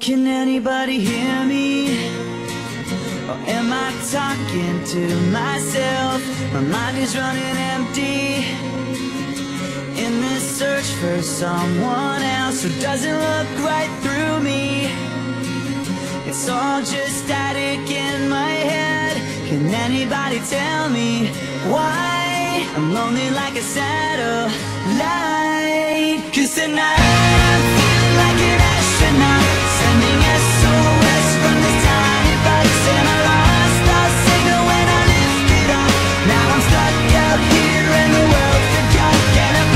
Can anybody hear me? Or am I talking to myself? My mind is running empty in this search for someone else who doesn't look right through me. It's all just static in my head. Can anybody tell me why I'm lonely like a satellite? 'Cause tonight I'm feeling like an astronaut, sending SOS from this tiny box. And I lost our signal when I lifted up. Now I'm stuck out here and the world forgot. Can I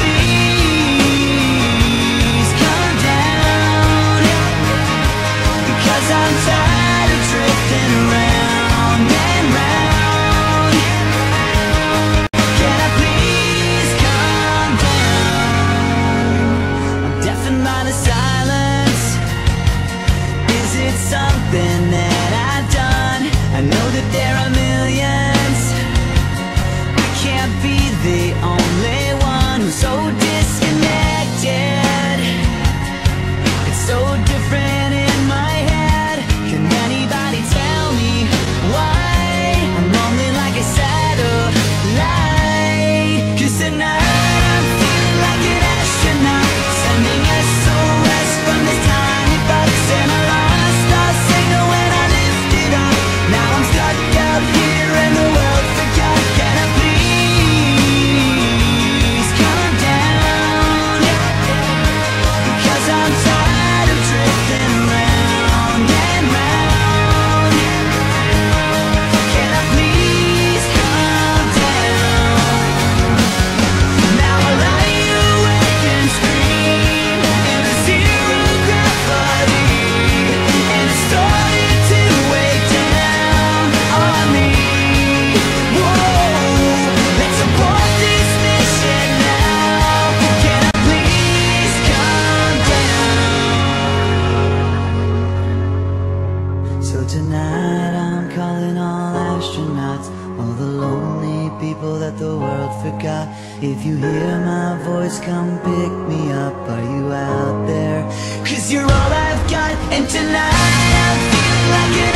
please come down? Because I'm tired of drifting round and round. Can I please come down? I'm deafened by the silence. Is it something that I've done? I know that there are millions. I can't be the only one who's so disconnected. It's so different in my head. Can anybody tell me why I'm lonely like a satellite? 'Cause tonight I'm feeling like an astronaut, sending SOS from this tiny box. And I lost our signal when I lifted up. Now I'm stuck out here and the world forgot. Can I please come down? Because I'm tired of drifting round and round. Can I please come down? Now I lie awake and scream in a zero gravity, and it's starting to weigh down on me. Whoa, let's abort this mission now. Can I please come down? So tonight I'm calling all astronauts, all the lonely people that the world forgot. If you hear my voice, come pick me up. Are you out there? 'Cause you're all I've got, and tonight I'm feeling like